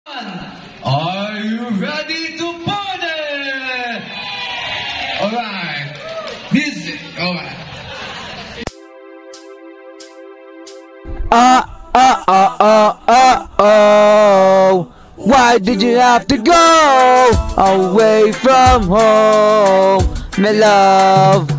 Are you ready to party? Alright. Music. Alright. Oh. Why did you have to go away from home, my love?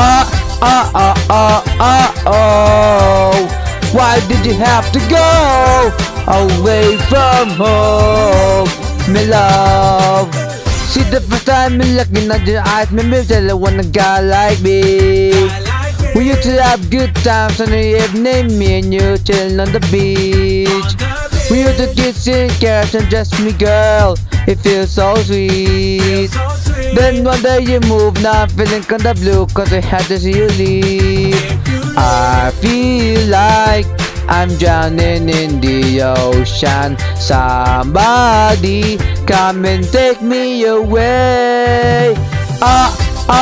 Oh. Why did you have to go away from home, my love? See, the first time me looking at your eyes, me tell I want a guy like me. We used to have good times on the evening, me and you chilling on the beach. We used to kiss and caress and just me, girl, it feels so sweet. Then one day you moved, now I'm feeling kinda blue, cause I had to see you leave. I feel like I'm drowning in the ocean. Somebody come and take me away. Oh.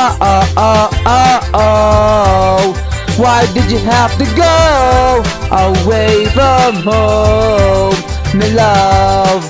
Why did you have to go away from home, my love?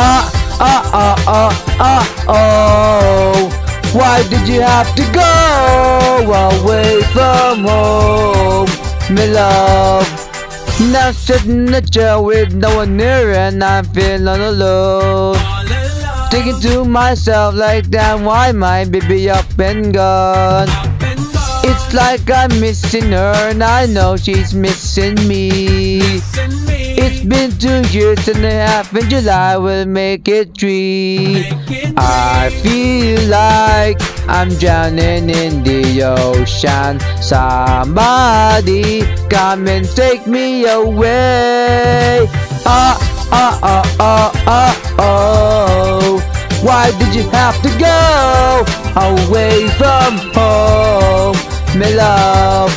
Why did you have to go away from home, my love? Now sitting at chair with no one near and I'm feeling alone. Thinking to myself like, damn, why my baby up and gone? It's like I'm missing her and I know she's missing me. It's been 2 years and a half, in July will make it 3. I feel like I'm drowning in the ocean. Somebody come and take me away. Why did you have to go away from home, my love?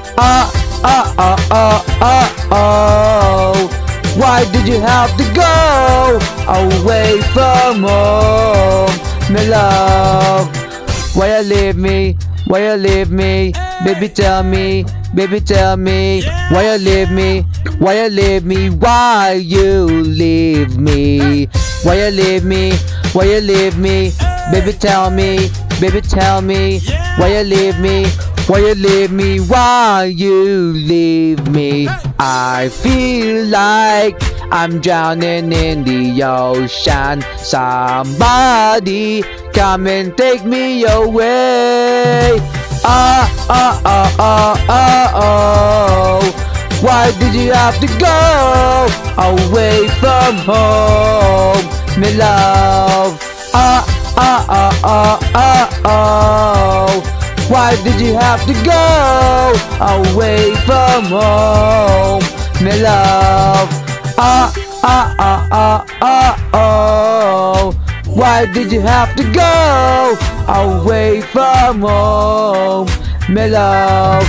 Why did you have to go away from home, my love? Why you leave me? Why you leave me? Baby tell me, baby tell me. Why you leave me? Why you leave me? Why you leave me? Why you leave me? Why you leave me? Baby tell me, baby tell me. Why you leave me? Why you leave me? Why you leave me? I feel like I'm drowning in the ocean. Somebody come and take me away. Why did you have to go away from home, my love? Why did you have to go away from home, my love? Why did you have to go away from home, my love?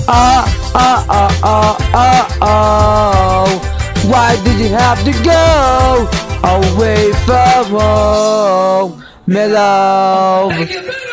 Why did you have to go away from home, my love?